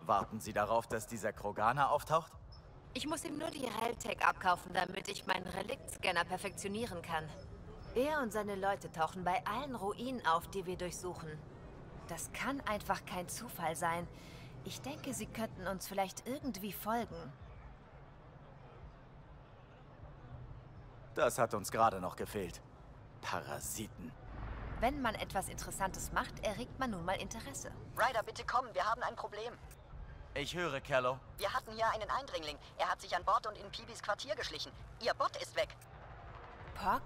Warten Sie darauf, dass dieser Kroganer auftaucht? Ich muss ihm nur die Reltech abkaufen, damit ich meinen Reliktscanner perfektionieren kann. Er und seine Leute tauchen bei allen Ruinen auf, die wir durchsuchen. Das kann einfach kein Zufall sein. Ich denke, sie könnten uns vielleicht irgendwie folgen. Das hat uns gerade noch gefehlt. Parasiten. Wenn man etwas Interessantes macht, erregt man nun mal Interesse. Ryder, bitte komm, wir haben ein Problem. Ich höre, Kello. Wir hatten hier einen Eindringling. Er hat sich an Bord und in Peebys Quartier geschlichen. Ihr Bot ist weg. Pock?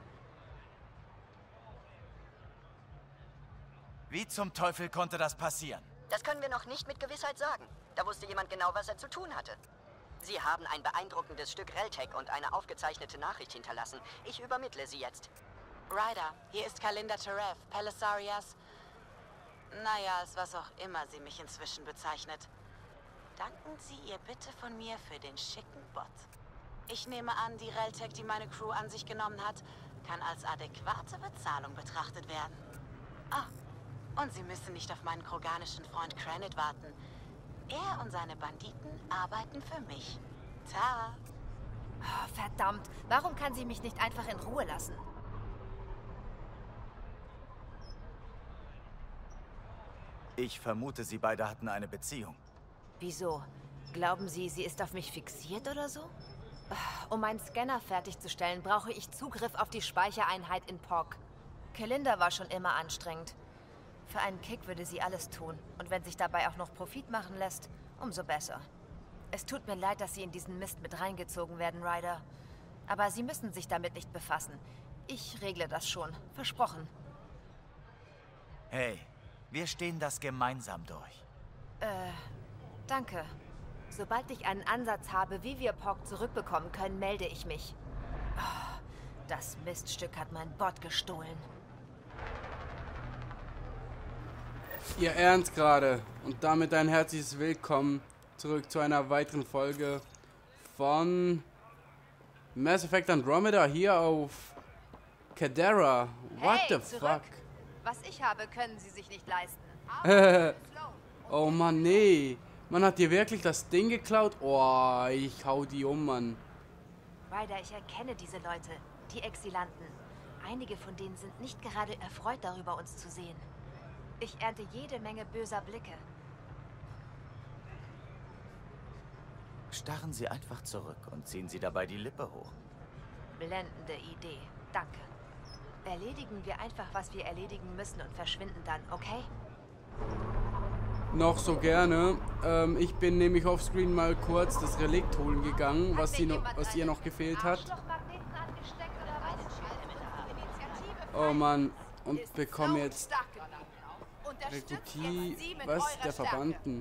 Wie zum Teufel konnte das passieren? Das können wir noch nicht mit Gewissheit sagen. Da wusste jemand genau, was er zu tun hatte. Sie haben ein beeindruckendes Stück Reltech und eine aufgezeichnete Nachricht hinterlassen. Ich übermittle sie jetzt. Ryder, hier ist Kalinda Terev, Pelisarias. Naja, als was auch immer sie mich inzwischen bezeichnet. Danken Sie ihr bitte von mir für den schicken Bot. Ich nehme an, die Reltech, die meine Crew an sich genommen hat, kann als adäquate Bezahlung betrachtet werden. Ah, und Sie müssen nicht auf meinen kroganischen Freund Kranit warten. Er und seine Banditen arbeiten für mich. Ta. Oh, verdammt, warum kann sie mich nicht einfach in Ruhe lassen? Ich vermute, Sie beide hatten eine Beziehung. Wieso? Glauben Sie, sie ist auf mich fixiert oder so? Um meinen Scanner fertigzustellen, brauche ich Zugriff auf die Speichereinheit in POC. Kalinda war schon immer anstrengend. Für einen Kick würde sie alles tun. Und wenn sich dabei auch noch Profit machen lässt, umso besser. Es tut mir leid, dass Sie in diesen Mist mit reingezogen werden, Ryder. Aber Sie müssen sich damit nicht befassen. Ich regle das schon. Versprochen. Hey, wir stehen das gemeinsam durch. Danke. Sobald ich einen Ansatz habe, wie wir POC zurückbekommen können, melde ich mich. Oh, das Miststück hat mein Bot gestohlen. Ihr Ernst gerade. Und damit ein herzliches Willkommen zurück zu einer weiteren Folge von Mass Effect Andromeda hier auf Cadera. What the fuck? Was ich habe, können Sie sich nicht leisten. Oh Mann, nee. Man hat dir wirklich das Ding geklaut? Oh, ich hau die um, Mann. Ryder, ich erkenne diese Leute, die Exilanten. Einige von denen sind nicht gerade erfreut darüber, uns zu sehen. Ich ernte jede Menge böser Blicke. Starren Sie einfach zurück und ziehen Sie dabei die Lippe hoch. Blendende Idee. Danke. Erledigen wir einfach, was wir erledigen müssen und verschwinden dann, okay? Noch so gerne. Ich bin nämlich offscreen mal kurz das Relikt holen gegangen, was ihr noch gefehlt hat. Oh Mann, und bekomme jetzt Rekrutie, was? Der Verbannten.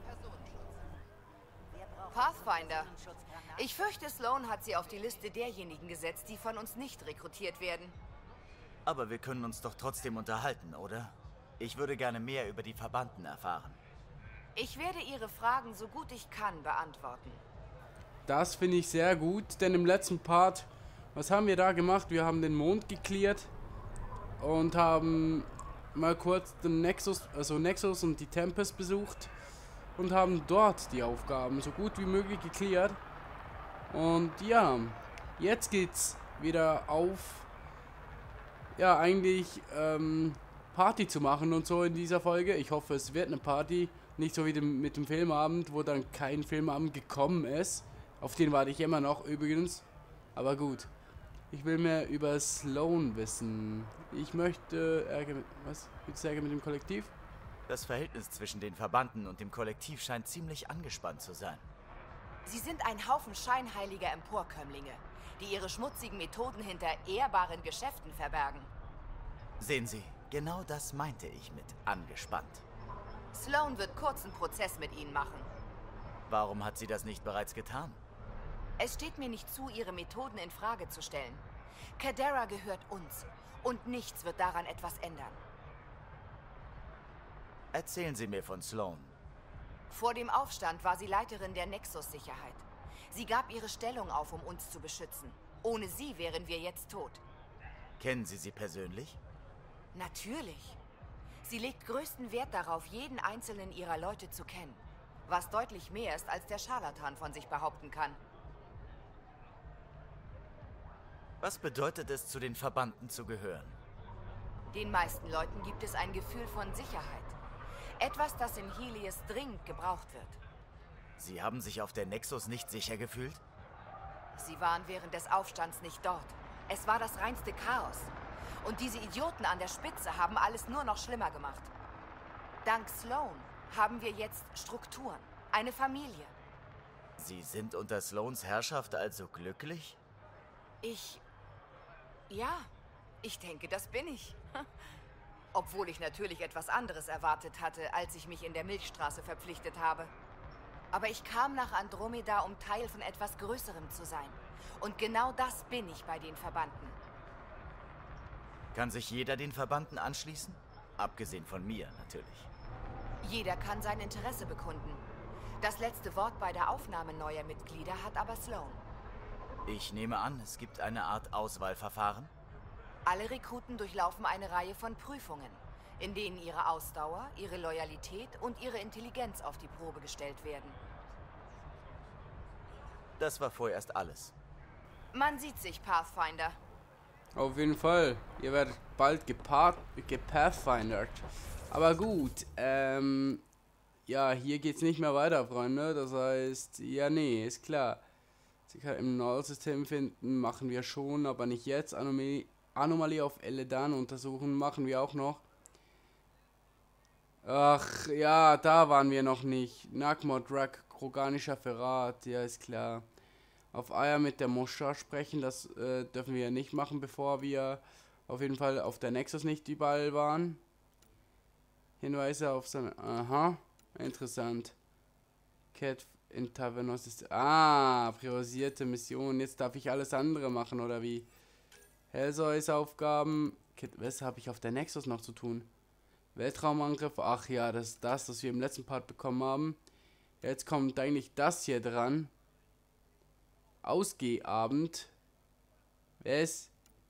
Pathfinder. Ich fürchte, Sloan hat sie auf die Liste derjenigen gesetzt, die von uns nicht rekrutiert werden. Aber wir können uns doch trotzdem unterhalten, oder? Ich würde gerne mehr über die Verbannten erfahren. Ich werde Ihre Fragen so gut ich kann beantworten. Das finde ich sehr gut, denn im letzten Part, was haben wir da gemacht? Wir haben den Mond geklärt und haben mal kurz den Nexus, also Nexus und die Tempest besucht und haben dort die Aufgaben so gut wie möglich geklärt. Und ja, jetzt geht's wieder auf, ja, eigentlich Party zu machen und so in dieser Folge. Ich hoffe, es wird eine Party, nicht so wie mit dem Filmabend, wo dann kein Filmabend gekommen ist. Auf den warte ich immer noch übrigens. Aber gut, ich will mehr über Sloan wissen. Ich möchte Ärger mit, was? Gibt's Ärger mit dem Kollektiv? Das Verhältnis zwischen den Verbannten und dem Kollektiv scheint ziemlich angespannt zu sein. Sie sind ein Haufen scheinheiliger Emporkömmlinge, die ihre schmutzigen Methoden hinter ehrbaren Geschäften verbergen. Sehen Sie, genau das meinte ich mit angespannt. Sloan wird kurzen Prozess mit Ihnen machen. Warum hat sie das nicht bereits getan? Es steht mir nicht zu, Ihre Methoden in Frage zu stellen. Cadera gehört uns und nichts wird daran etwas ändern. Erzählen Sie mir von Sloan. Vor dem Aufstand war sie Leiterin der Nexus-Sicherheit. Sie gab ihre Stellung auf, um uns zu beschützen. Ohne sie wären wir jetzt tot. Kennen Sie sie persönlich? Natürlich. Sie legt größten Wert darauf, jeden einzelnen ihrer Leute zu kennen. Was deutlich mehr ist, als der Scharlatan von sich behaupten kann. Was bedeutet es, zu den Verbannten zu gehören? Den meisten Leuten gibt es ein Gefühl von Sicherheit. Etwas, das in Helios dringend gebraucht wird. Sie haben sich auf der Nexus nicht sicher gefühlt? Sie waren während des Aufstands nicht dort. Es war das reinste Chaos. Und diese Idioten an der Spitze haben alles nur noch schlimmer gemacht. Dank Sloan haben wir jetzt Strukturen, eine Familie. Sie sind unter Sloans Herrschaft also glücklich? Ja, ich denke, das bin ich. Obwohl ich natürlich etwas anderes erwartet hatte, als ich mich in der Milchstraße verpflichtet habe. Aber ich kam nach Andromeda, um Teil von etwas Größerem zu sein. Und genau das bin ich bei den Verbannten. Kann sich jeder den Verbannten anschließen? Abgesehen von mir, natürlich. Jeder kann sein Interesse bekunden. Das letzte Wort bei der Aufnahme neuer Mitglieder hat aber Sloan. Ich nehme an, es gibt eine Art Auswahlverfahren? Alle Rekruten durchlaufen eine Reihe von Prüfungen, in denen ihre Ausdauer, ihre Loyalität und ihre Intelligenz auf die Probe gestellt werden. Das war vorerst alles. Man sieht sich, Pathfinder. Auf jeden Fall. Ihr werdet bald gepathfindert. Aber gut, ja, hier geht's nicht mehr weiter, Freunde. Das heißt, ja, nee, ist klar. Sie kann im Null-System finden, machen wir schon, aber nicht jetzt. Anomalie auf Eledan untersuchen, machen wir auch noch. Ach, ja, da waren wir noch nicht. Nagmod-Rak, Kroganischer Verrat, ja, ist klar. Auf Eier mit der Moscha sprechen, das dürfen wir nicht machen, bevor wir auf jeden Fall auf der Nexus nicht überall waren. Hinweise auf seine... Aha, interessant. Cat in Tavernos ist... Ah, priorisierte Mission. Jetzt darf ich alles andere machen, oder wie? Hellseus Aufgaben. Was habe ich auf der Nexus noch zu tun? Weltraumangriff. Ach ja, das ist das, was wir im letzten Part bekommen haben. Jetzt kommt eigentlich das hier dran. Ausgehabend. Was?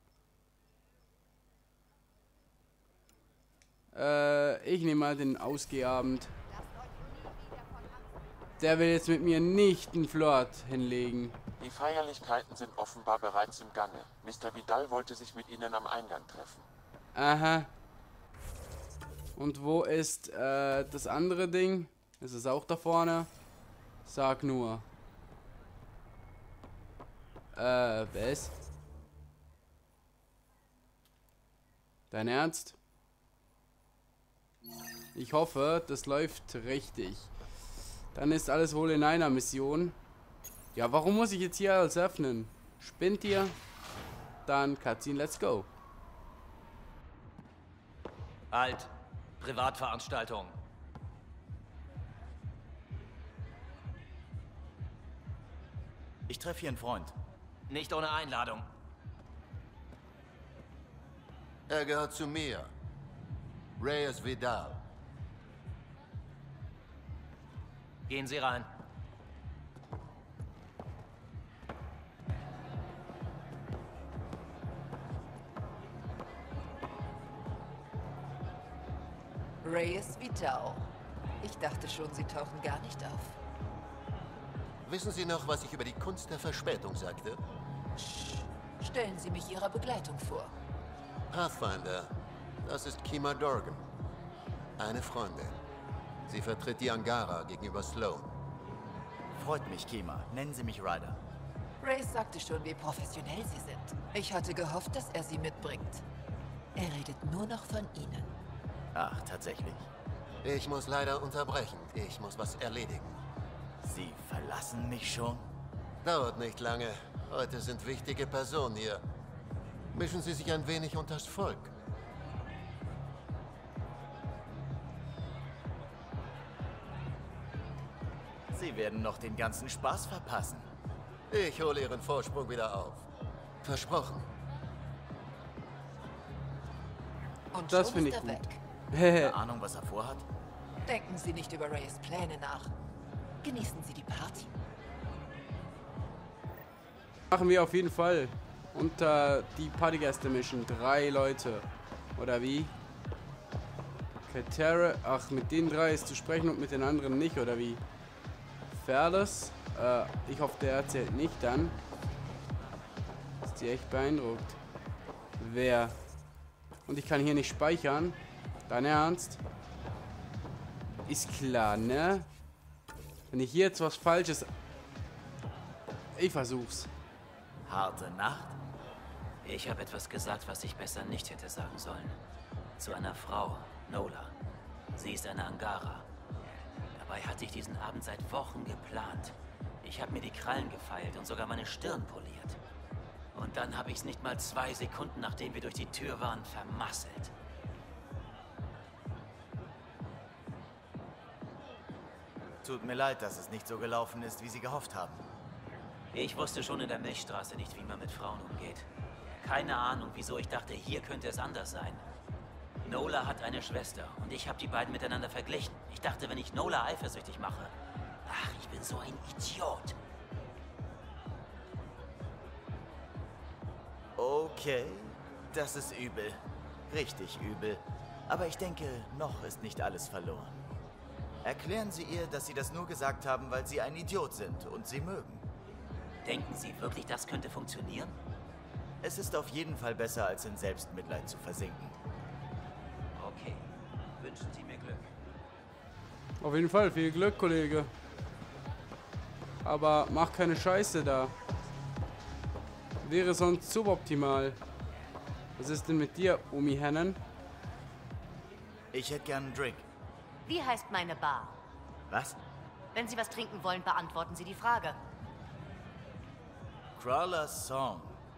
Ich nehme mal den Ausgehabend. Der will jetzt mit mir nicht einen Flirt hinlegen. Die Feierlichkeiten sind offenbar bereits im Gange. Mr. Vidal wollte sich mit Ihnen am Eingang treffen. Aha. Und wo ist das andere Ding? Ist es auch da vorne? Sag nur. Was? Dein Ernst? Ich hoffe, das läuft richtig. Dann ist alles wohl in einer Mission. Ja, warum muss ich jetzt hier alles öffnen? Spinnt ihr? Dann Cutscene, let's go. Halt! Privatveranstaltung. Ich treffe hier einen Freund. Nicht ohne Einladung. Er gehört zu mir. Reyes Vidal. Gehen Sie rein. Reyes Vidal. Ich dachte schon, Sie tauchen gar nicht auf. Wissen Sie noch, was ich über die Kunst der Verspätung sagte? Stellen Sie mich Ihrer Begleitung vor. Pathfinder, das ist Kima Dorgan. Eine Freundin. Sie vertritt die Angara gegenüber Sloan. Freut mich, Kima. Nennen Sie mich Ryder. Reyes sagte schon, wie professionell Sie sind. Ich hatte gehofft, dass er Sie mitbringt. Er redet nur noch von Ihnen. Ach, tatsächlich. Ich muss leider unterbrechen. Ich muss was erledigen. Sie verlassen mich schon? Dauert nicht lange. Heute sind wichtige Personen hier. Mischen Sie sich ein wenig unters Volk. Sie werden noch den ganzen Spaß verpassen. Ich hole Ihren Vorsprung wieder auf. Versprochen. Und Das schon finde ist ich er gut. weg. Keine Ahnung, was er vorhat? Denken Sie nicht über Reyes Pläne nach. Genießen Sie die Party. Machen wir auf jeden Fall. Unter die Partygäste mischen 3 Leute. Oder wie? Katera. Ach, mit den 3 ist zu sprechen und mit den anderen nicht, oder wie? Fearless. Ich hoffe, der erzählt nicht dann. Ist die echt beeindruckt. Wer? Und ich kann hier nicht speichern. Dein Ernst? Ist klar, ne? Wenn ich hier jetzt was Falsches... Ich versuch's. Harte Nacht? Ich habe etwas gesagt, was ich besser nicht hätte sagen sollen. Zu einer Frau, Nola. Sie ist eine Angara. Dabei hatte ich diesen Abend seit Wochen geplant. Ich habe mir die Krallen gefeilt und sogar meine Stirn poliert. Und dann habe ich es nicht mal 2 Sekunden, nachdem wir durch die Tür waren, vermasselt. Tut mir leid, dass es nicht so gelaufen ist, wie Sie gehofft haben. Ich wusste schon in der Milchstraße nicht, wie man mit Frauen umgeht. Keine Ahnung, wieso ich dachte, hier könnte es anders sein. Nola hat eine Schwester und ich habe die beiden miteinander verglichen. Ich dachte, wenn ich Nola eifersüchtig mache... Ach, ich bin so ein Idiot. Okay, das ist übel. Richtig übel. Aber ich denke, noch ist nicht alles verloren. Erklären Sie ihr, dass Sie das nur gesagt haben, weil Sie ein Idiot sind und Sie mögen. Denken Sie wirklich, das könnte funktionieren? Es ist auf jeden Fall besser, als in Selbstmitleid zu versinken. Okay. Wünschen Sie mir Glück. Auf jeden Fall, viel Glück, Kollege. Aber mach keine Scheiße da. Wäre sonst suboptimal. Was ist denn mit dir, Omi Hannon? Ich hätte gern einen Drink. Wie heißt meine Bar? Was? Wenn Sie was trinken wollen, beantworten Sie die Frage. Crawler's Song.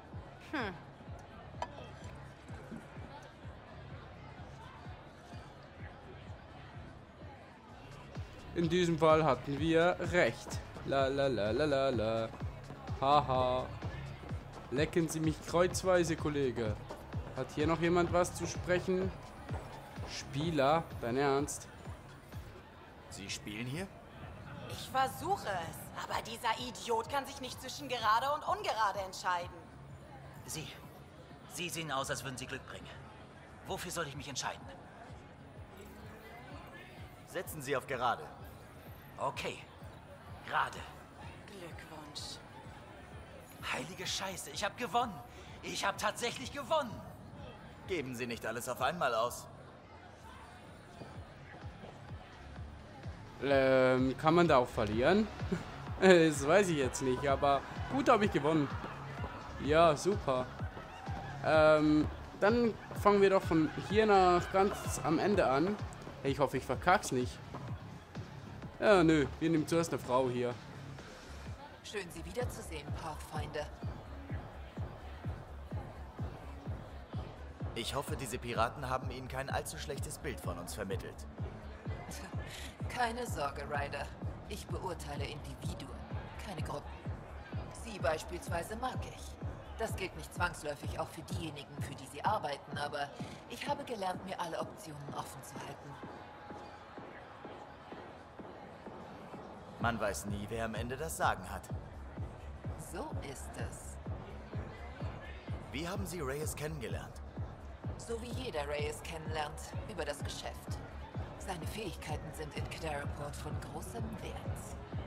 In diesem Fall hatten wir recht. La la la la la la. Haha. Lecken Sie mich kreuzweise, Kollege. Hat hier noch jemand was zu sprechen? Spieler? Dein Ernst? Sie spielen hier? Ich versuche es, aber dieser Idiot kann sich nicht zwischen gerade und ungerade entscheiden. Sie sehen aus, als würden Sie Glück bringen. Wofür soll ich mich entscheiden? Setzen Sie auf gerade. Okay. Gerade. Glückwunsch. Heilige Scheiße, ich habe gewonnen. Ich habe tatsächlich gewonnen. Geben Sie nicht alles auf einmal aus. Kann man da auch verlieren? Das weiß ich jetzt nicht, aber gut, habe ich gewonnen. Ja, super. Dann fangen wir doch von hier nach ganz am Ende an. Hey, ich hoffe, ich verkack's nicht. Ja, nö, wir nehmen zuerst eine Frau hier. Schön, Sie wiederzusehen, Pathfinder. Ich hoffe, diese Piraten haben Ihnen kein allzu schlechtes Bild von uns vermittelt. Keine Sorge, Ryder. Ich beurteile Individuen, keine Gruppen. Sie beispielsweise mag ich. Das gilt nicht zwangsläufig auch für diejenigen, für die Sie arbeiten, aber ich habe gelernt, mir alle Optionen offen zu halten. Man weiß nie, wer am Ende das Sagen hat. So ist es. Wie haben Sie Reyes kennengelernt? So wie jeder Reyes kennenlernt, über das Geschäft. Seine Fähigkeiten sind in Kidaraport von großem Wert.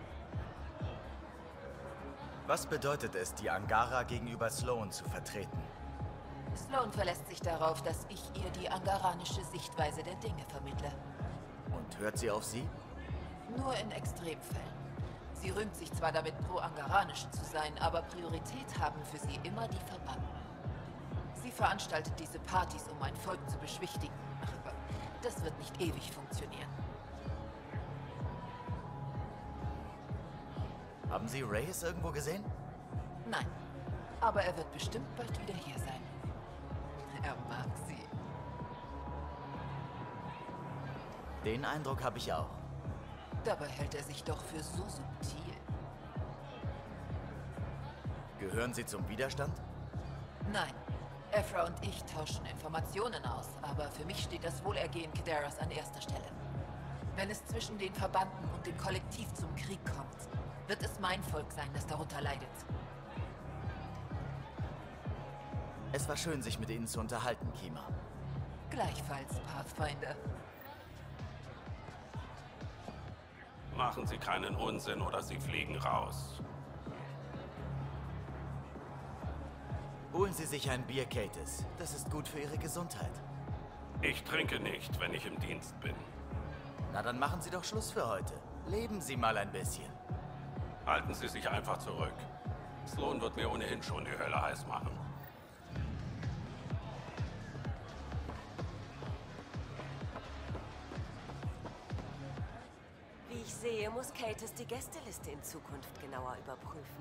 Was bedeutet es, die Angara gegenüber Sloan zu vertreten? Sloan verlässt sich darauf, dass ich ihr die angaranische Sichtweise der Dinge vermittle. Und hört sie auf Sie? Nur in Extremfällen. Sie rühmt sich zwar damit, pro-angaranisch zu sein, aber Priorität haben für sie immer die Verbannten. Sie veranstaltet diese Partys, um mein Volk zu beschwichtigen. Aber das wird nicht ewig funktionieren. Haben Sie Reyes irgendwo gesehen? Nein, aber er wird bestimmt bald wieder hier sein. Er mag sie. Den Eindruck habe ich auch. Dabei hält er sich doch für so subtil. Gehören Sie zum Widerstand? Nein. Ephra und ich tauschen Informationen aus, aber für mich steht das Wohlergehen Kidaras an erster Stelle. Wenn es zwischen den Verbanden und dem Kollektiv zum Krieg kommt, wird es mein Volk sein, das darunter leidet. Es war schön, sich mit Ihnen zu unterhalten, Kima. Gleichfalls, Pathfinder. Machen Sie keinen Unsinn oder Sie fliegen raus. Holen Sie sich ein Bier, Katis. Das ist gut für Ihre Gesundheit. Ich trinke nicht, wenn ich im Dienst bin. Na, dann machen Sie doch Schluss für heute. Leben Sie mal ein bisschen. Halten Sie sich einfach zurück. Sloan wird mir ohnehin schon die Hölle heiß machen. Wie ich sehe, muss Katis die Gästeliste in Zukunft genauer überprüfen.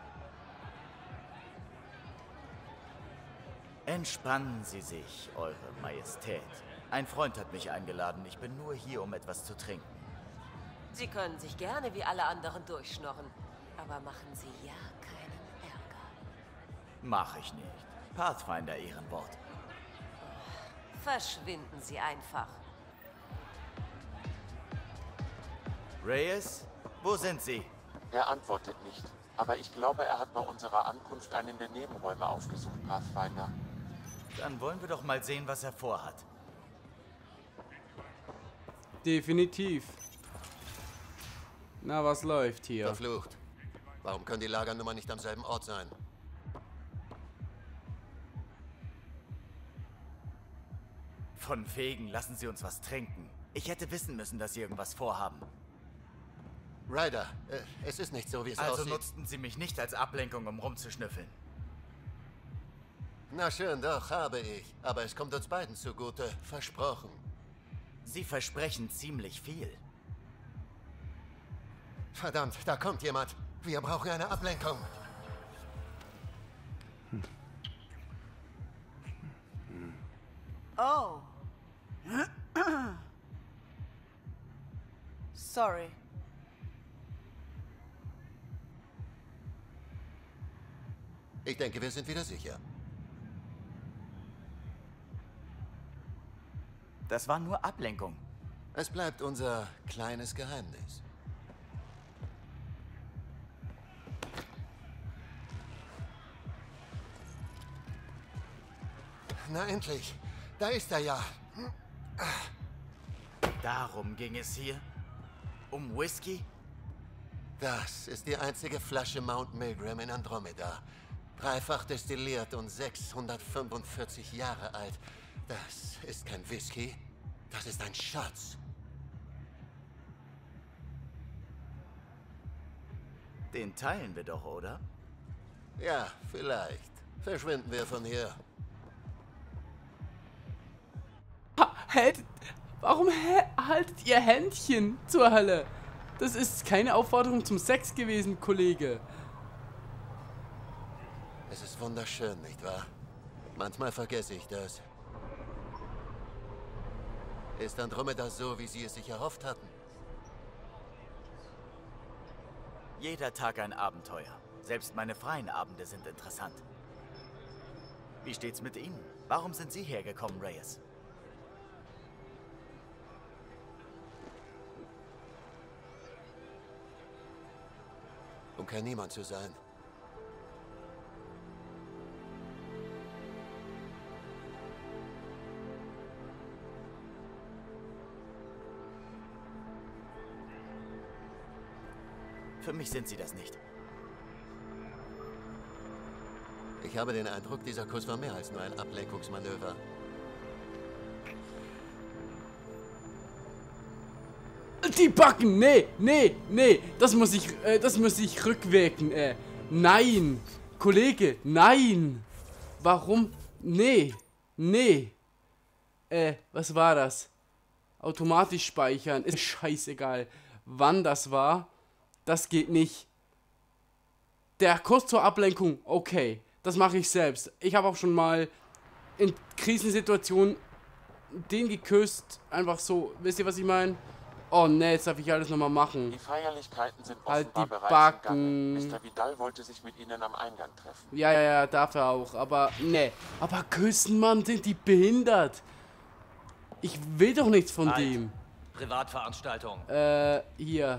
Entspannen Sie sich, Eure Majestät. Ein Freund hat mich eingeladen. Ich bin nur hier, um etwas zu trinken. Sie können sich gerne wie alle anderen durchschnorren, aber machen Sie ja keinen Ärger. Mach ich nicht. Pathfinder Ehrenwort. Verschwinden Sie einfach. Reyes, wo sind Sie? Er antwortet nicht. Aber ich glaube, er hat bei unserer Ankunft einen der Nebenräume aufgesucht, Pathfinder. Dann wollen wir doch mal sehen, was er vorhat. Definitiv. Na, was läuft hier? Verflucht. Warum können die Lagernummern nicht am selben Ort sein? Von wegen, lassen Sie uns was trinken. Ich hätte wissen müssen, dass Sie irgendwas vorhaben. Ryder, es ist nicht so, wie es aussieht. Also nutzten Sie mich nicht als Ablenkung, um rumzuschnüffeln. Na schön, doch, habe ich. Aber es kommt uns beiden zugute. Versprochen. Sie versprechen ziemlich viel. Verdammt, da kommt jemand. Wir brauchen eine Ablenkung. Oh. Sorry. Ich denke, wir sind wieder sicher. Das war nur Ablenkung. Es bleibt unser kleines Geheimnis. Na endlich. Da ist er ja. Darum ging es hier? Um Whisky? Das ist die einzige Flasche Mount Milgram in Andromeda. Dreifach destilliert und 645 Jahre alt. Das ist kein Whisky, das ist ein Schatz. Den teilen wir doch, oder? Ja, vielleicht. Verschwinden wir von hier. Warum haltet ihr Händchen zur Hölle? Das ist keine Aufforderung zum Sex gewesen, Kollege. Es ist wunderschön, nicht wahr? Manchmal vergesse ich das. Ist Andromeda so, wie Sie es sich erhofft hatten? Jeder Tag ein Abenteuer. Selbst meine freien Abende sind interessant. Wie steht's mit Ihnen? Warum sind Sie hergekommen, Reyes? Um kein Niemand zu sein. Für mich sind Sie das nicht. Ich habe den Eindruck, dieser Kuss war mehr als nur ein Ablenkungsmanöver. Die Backen! Nee! Das muss ich rückwirken, Nein! Kollege, nein! Warum? Nee! Was war das? Automatisch speichern. Ist scheißegal, wann das war. Das geht nicht. Der Kuss zur Ablenkung, okay. Das mache ich selbst. Ich habe auch schon mal in Krisensituationen den geküsst. Einfach so. Wisst ihr, was ich meine? Oh ne, jetzt darf ich alles nochmal machen. Die Feierlichkeiten sind Halt offenbar die bereits Backen. im Gange. Mr. Vidal wollte sich mit Ihnen am Eingang treffen. Ja, darf er auch. Aber ne. Aber küssen, Mann, sind die behindert? Ich will doch nichts von dem. Privatveranstaltung. Hier.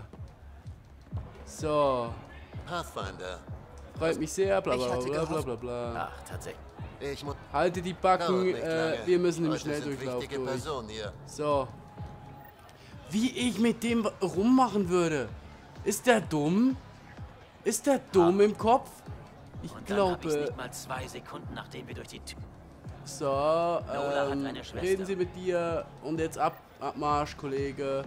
So. Pathfinder. Freut mich sehr, bla Ich bla hatte bla bla gehofft- bla bla. Ach, tatsächlich. Ich muss... Halte die Dauert Backen, nicht lange. wir müssen im Heute sind Schnelldurchlauf wichtige durch. Personen hier. So. Wie ich mit dem rummachen würde. Ist der dumm? Ist der dumm im Kopf? Ich Und dann hab ich's glaube... nicht mal 2 Sekunden, nachdem wir durch die Tür... So, Nola hat eine Schwester. reden Sie mit dir und jetzt Abmarsch, Kollege.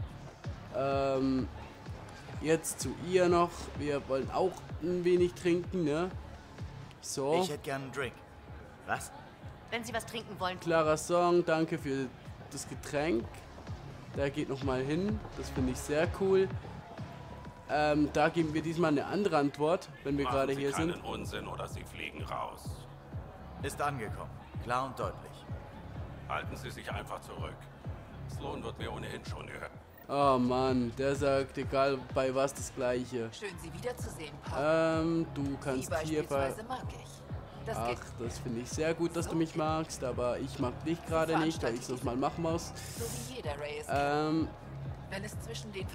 Jetzt zu ihr noch. Wir wollen auch ein wenig trinken, ne? So. Ich hätte gern einen Drink. Was? Wenn Sie was trinken wollen. Klarer Song, danke für das Getränk. Der geht nochmal hin, das finde ich sehr cool. Da geben wir diesmal eine andere Antwort, wenn wir gerade hier sind. Machen Sie keinen Unsinn oder Sie fliegen raus. Ist angekommen. Klar und deutlich. Halten Sie sich einfach zurück. Sloan wird mir ohnehin schon hören. Oh Mann, der sagt egal bei was das Gleiche. Schön, Sie wiederzusehen, Papa. Du kannst Sie hier beispielsweise mag ich. Das Ach, geht. das finde ich sehr gut, dass du mich magst, aber ich mag dich gerade nicht, weil ich es nochmal machen muss. So wie jeder Ray es kennt. Wenn es zwischen den...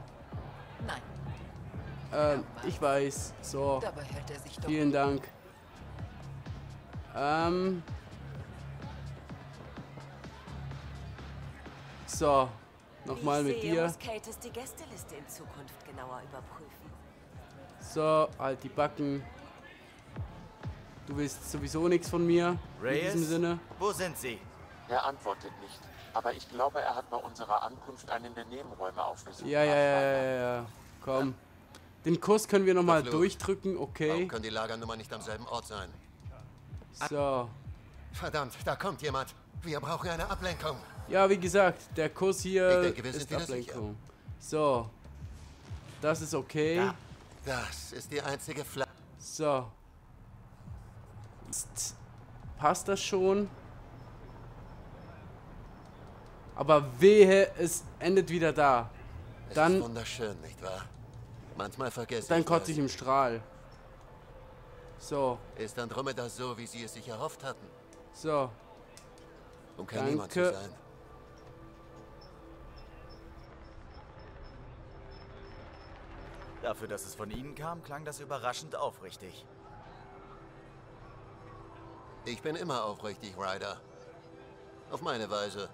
Nein. Ich weiß. So. Dabei hält er sich doch. Vielen Dank. So. Nochmal mit dir. Muss Katus die Gästeliste in Zukunft genauer überprüfen. So, halt die Backen. Du willst sowieso nichts von mir. Reyes? In diesem Sinne. Wo sind Sie? Er antwortet nicht, aber ich glaube, er hat bei unserer Ankunft einen der Nebenräume aufgesucht. Ja. Komm. Den Kuss können wir nochmal Flo. durchdrücken, okay. Warum können die Lagernummer nicht am selben Ort sein? So. Verdammt, da kommt jemand. Wir brauchen eine Ablenkung. Ja, wie gesagt, der Kuss hier Ich denke, wir sind ist wieder Ablenkung. So. Das ist okay. Ja, das ist die einzige Flasche. So. Jetzt passt das schon. Aber wehe, es endet wieder da. Es Dann, ist wunderschön, nicht wahr? Manchmal vergesse dann ich kotze das. ich im Strahl. So, Ist Andromeda so, wie sie es sich erhofft hatten? so. Um kein Niemand zu Danke. sein. Dafür, dass es von Ihnen kam, klang das überraschend aufrichtig. Ich bin immer aufrichtig, Ryder. Auf meine Weise.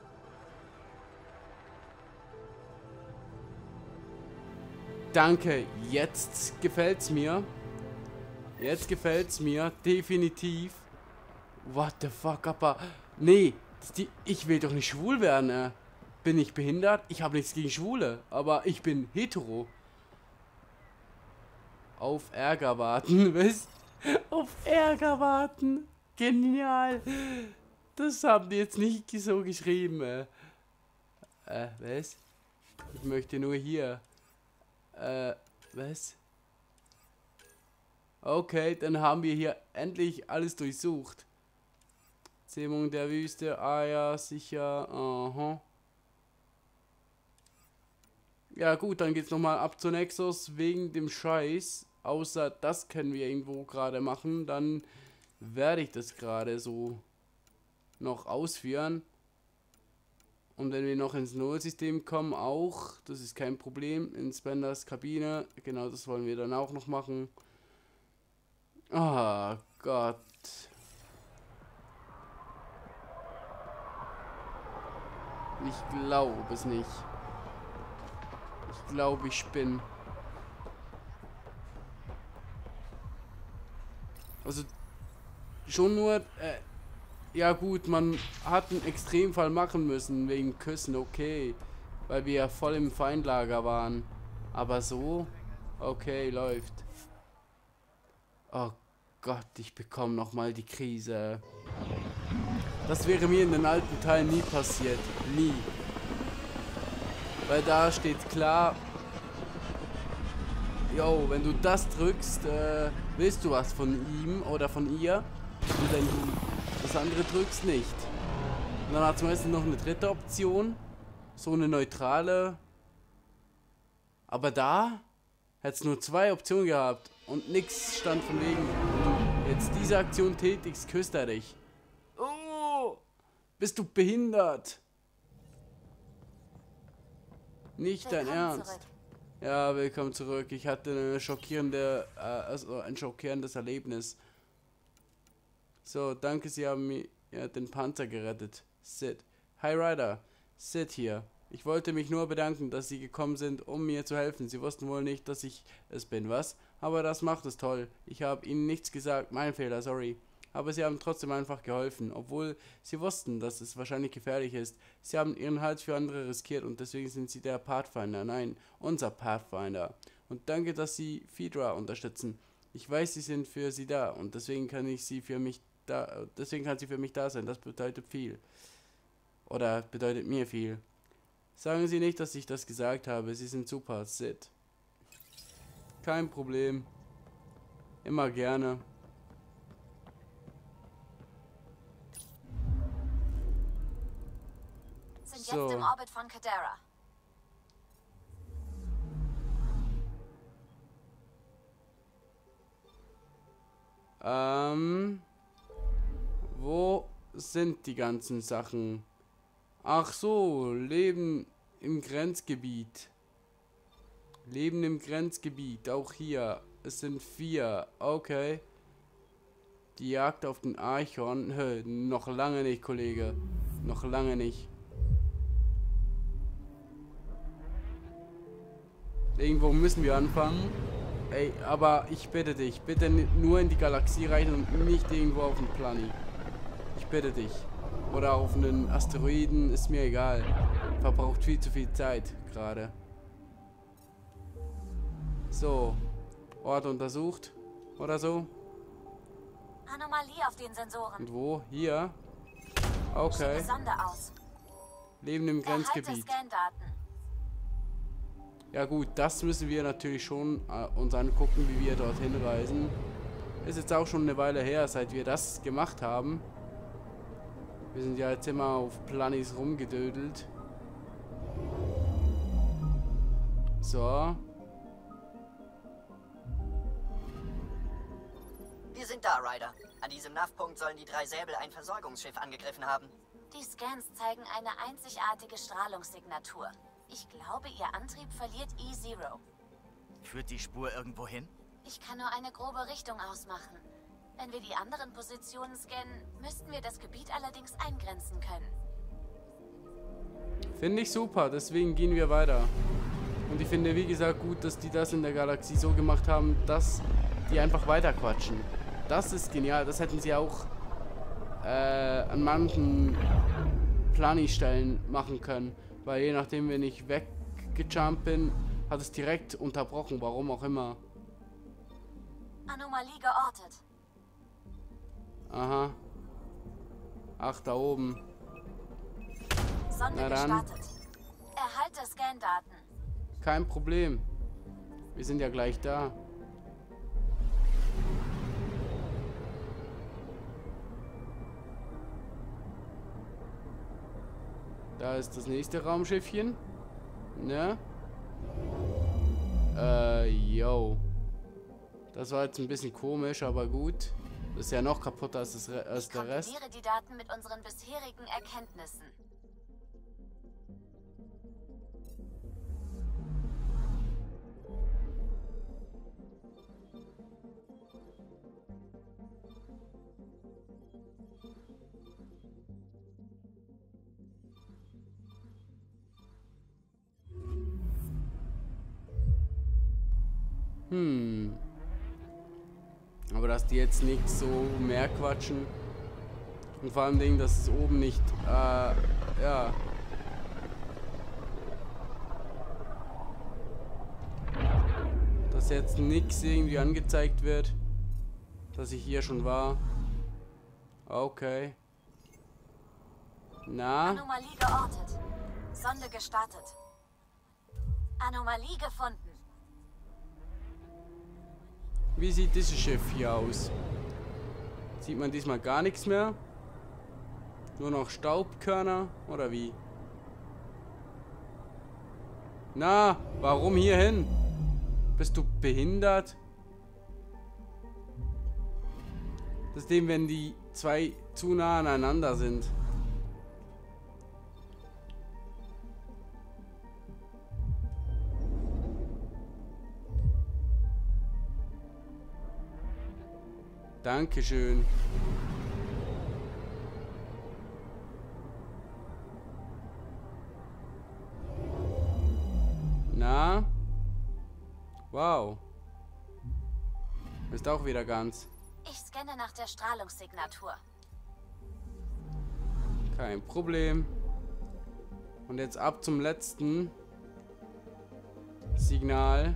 Danke, jetzt gefällt's mir. Jetzt gefällt's mir, definitiv. What the fuck, aber... Nee, ich will doch nicht schwul werden, Bin ich behindert? Ich habe nichts gegen Schwule, aber ich bin hetero. Auf Ärger warten, was? Auf Ärger warten. Genial. Das haben die jetzt nicht so geschrieben, was? Ich möchte nur hier. Was? Okay, dann haben wir hier endlich alles durchsucht. Zähmung der Wüste, ah ja, sicher, aha. Ja gut, dann geht's nochmal ab zu Nexus wegen dem Scheiß. Außer das können wir irgendwo gerade machen, dann werde ich das gerade so noch ausführen. Und wenn wir noch ins Nullsystem kommen, auch, das ist kein Problem, in Spenders Kabine, genau das wollen wir dann auch noch machen. Ah, Gott. Ich glaube es nicht. Ich glaube, ich spinne. Also, schon nur, ja gut, man hat einen Extremfall machen müssen, wegen Küssen, okay. Weil wir ja voll im Feindlager waren. Aber so, okay, läuft. Oh Gott, ich bekomme nochmal die Krise. Das wäre mir in den alten Teilen nie passiert. Nie. Weil da steht klar, yo, wenn du das drückst, willst du was von ihm oder von ihr. Und wenn du das andere drückst, nicht. Und dann hat es meistens noch eine dritte Option. So eine neutrale. Aber da hätte es nur 2 Optionen gehabt. Und nix stand von wegen, wenn du jetzt diese Aktion tätigst, küsst er dich. Oh, bist du behindert? Nicht dein Ernst. Ja, willkommen zurück. Ich hatte eine schockierende, ein schockierendes Erlebnis. So, danke, Sie haben mir den Panzer gerettet. Sit. Hi Ryder. Sit hier. Ich wollte mich nur bedanken, dass Sie gekommen sind, um mir zu helfen. Sie wussten wohl nicht, dass ich es bin, was? Aber das macht es toll. Ich habe Ihnen nichts gesagt, mein Fehler, sorry. Aber Sie haben trotzdem einfach geholfen, obwohl Sie wussten, dass es wahrscheinlich gefährlich ist. Sie haben Ihren Hals für andere riskiert und deswegen sind Sie der Pathfinder. Nein, unser Pathfinder. Und danke, dass Sie Phaedra unterstützen. Ich weiß, Sie sind für Sie da und deswegen kann sie für mich da sein. Das bedeutet viel. Oder bedeutet mir viel. Sagen Sie nicht, dass ich das gesagt habe. Sie sind super, Sid. Kein Problem. Immer gerne. Sind jetzt im Orbit von Kadera. Wo sind die ganzen Sachen? Ach so, Leben im Grenzgebiet. Leben im Grenzgebiet, auch hier. Es sind 4, okay. Die Jagd auf den Archon, noch lange nicht, Kollege. Noch lange nicht. Irgendwo müssen wir anfangen. Ey, aber ich bitte dich, bitte nur in die Galaxie rein und nicht irgendwo auf den Planet. Ich bitte dich. Oder auf einen Asteroiden, ist mir egal. Verbraucht viel zu viel Zeit gerade. So. Ort untersucht. Oder so. Anomalie auf den Sensoren. Und wo? Hier? Okay. Leben im Grenzgebiet. Ja gut, das müssen wir natürlich schon uns angucken, wie wir dorthin reisen. Ist jetzt auch schon eine Weile her, seit wir das gemacht haben. Wir sind ja jetzt immer auf Planis rumgedödelt. So. Wir sind da, Ryder. An diesem NAV-Punkt sollen die 3 Säbel ein Versorgungsschiff angegriffen haben. Die Scans zeigen eine einzigartige Strahlungssignatur. Ich glaube, ihr Antrieb verliert E0. Führt die Spur irgendwo hin? Ich kann nur eine grobe Richtung ausmachen. Wenn wir die anderen Positionen scannen, müssten wir das Gebiet allerdings eingrenzen können. Finde ich super, deswegen gehen wir weiter. Und ich finde, wie gesagt, gut, dass die das in der Galaxie so gemacht haben, dass die einfach weiterquatschen. Das ist genial, das hätten sie auch an manchen Plani-Stellen machen können. Weil je nachdem, wenn ich weggejumpt bin, hat es direkt unterbrochen, warum auch immer. Anomalie geortet. Aha. Ach, da oben. Sonde gestartet. Erhalte Scan-Daten. Kein Problem. Wir sind ja gleich da. Da ist das nächste Raumschiffchen. Ne? Yo. Das war jetzt ein bisschen komisch, aber gut. Das ist ja noch kaputter als der Rest. Ich kombiniere die Daten mit unseren bisherigen Erkenntnissen. Aber dass die jetzt nicht so mehr quatschen. Und vor allem, dass es oben nicht, ja. Dass jetzt nichts irgendwie angezeigt wird. Dass ich hier schon war. Okay. Na? Anomalie geortet. Sonde gestartet. Anomalie gefunden. Wie sieht dieses Schiff hier aus? Sieht man diesmal gar nichts mehr? Nur noch Staubkörner oder wie? Na, warum hier hin? Bist du behindert? Das ist dem, wenn die zwei zu nah aneinander sind. Dankeschön. Wow. Ist auch wieder ganz. Ich scanne nach der Strahlungssignatur. Kein Problem. Und jetzt ab zum letzten Signal.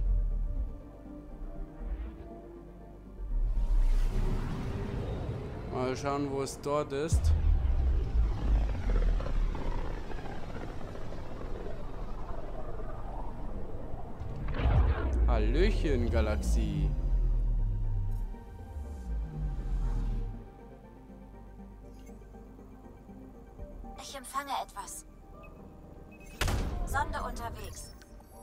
Mal schauen, wo es dort ist. Hallöchen, Galaxie. Ich empfange etwas. Sonde unterwegs.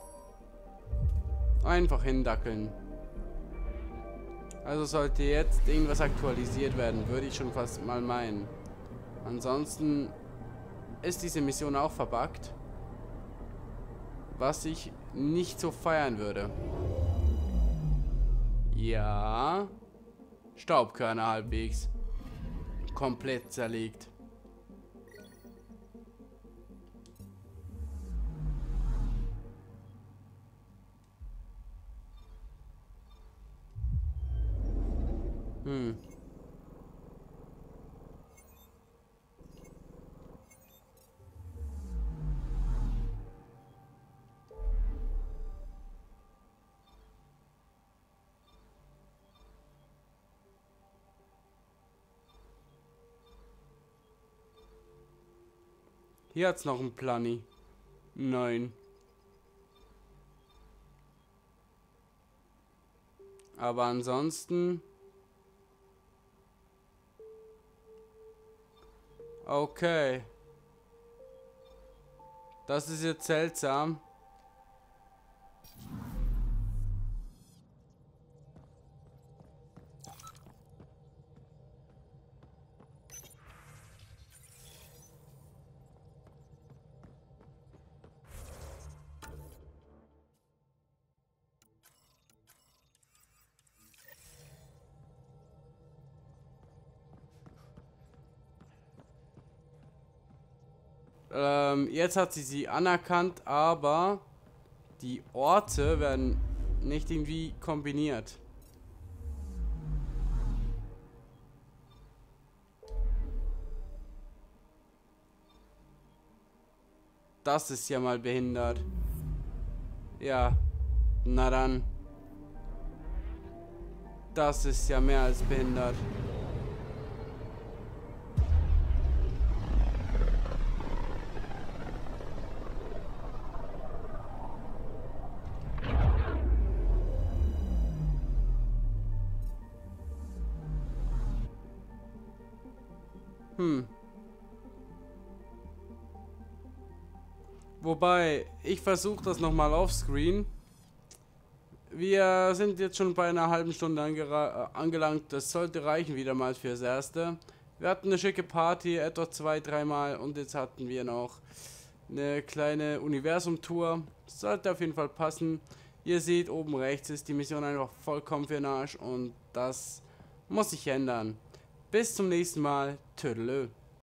Einfach hindackeln. Also sollte jetzt irgendwas aktualisiert werden, würde ich schon fast mal meinen. Ansonsten ist diese Mission auch verbuggt. Was ich nicht so feiern würde. Ja. Staubkörner halbwegs. Komplett zerlegt. Hier hat's noch einen Plani. Nein. Aber ansonsten... Okay. Das ist jetzt seltsam. Jetzt hat sie anerkannt, aber die Orte werden nicht irgendwie kombiniert. Das ist ja mal behindert. Ja, na dann. Das ist ja mehr als behindert. Wobei, ich versuche das nochmal offscreen. Wir sind jetzt schon bei einer halben Stunde angelangt. Das sollte reichen wieder mal fürs Erste. Wir hatten eine schicke Party, etwa 2-3 Mal. Und jetzt hatten wir noch eine kleine Universum-Tour. Sollte auf jeden Fall passen. Ihr seht, oben rechts ist die Mission einfach vollkommen für den Arsch. Und das muss sich ändern. Bis zum nächsten Mal. Tüdelö.